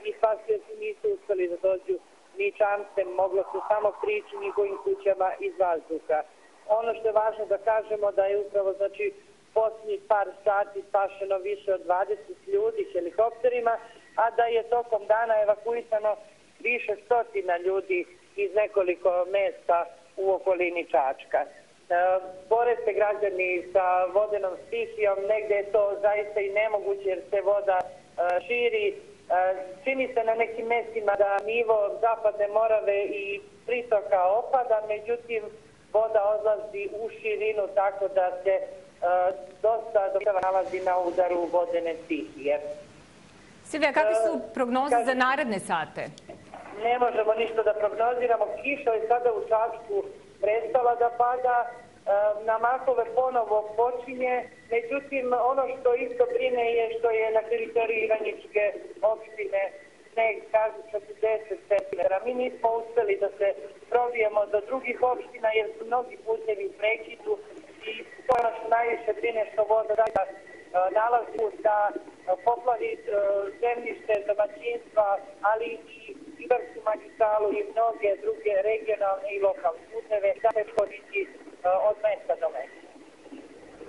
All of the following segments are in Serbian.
i spasioci nisu uspeli da dođu ni čamcem, moglo se samo prići njihovim kućama iz vazduha. Ono što je važno da kažemo da je upravo posljednjih par sati spašeno više od 20 ljudi helikopterima, a da je tokom dana evakuisano više stotina ljudi iz nekoliko mesta u okolini Čačka. Bore se građani sa vodenom stihijom, negde je to zaista i nemoguće jer se voda širi. Čini se na nekim mestima da nivo zapadne Morave i pritoka opada, međutim voda odlazi u širinu tako da se dosta država nalazi na udaru vodene stihije. Silvija, kakve su prognoze za naredne sate? Ne možemo ništa da prognoziramo. Kiša je sada u Čačku prestala da pada, na Makove ponovo počinje, međutim ono što isto brine je što je na teritoriji Ivanjičke opštine sneg kažu 40 cm. Mi nismo uspeli da se probijemo do drugih opština jer su mnogi putevi u prekidu i to je ono što najviše brine što voda nalazi da poplavi zemljište, domaćinstva, ali i Ibarsku magistralu i mnoge druge regionalne i lokalne puteve da se koriti od mesta do mesta.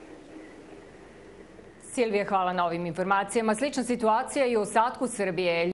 Silvija, hvala na ovim informacijama. Slična situacija i u ostatku Srbije.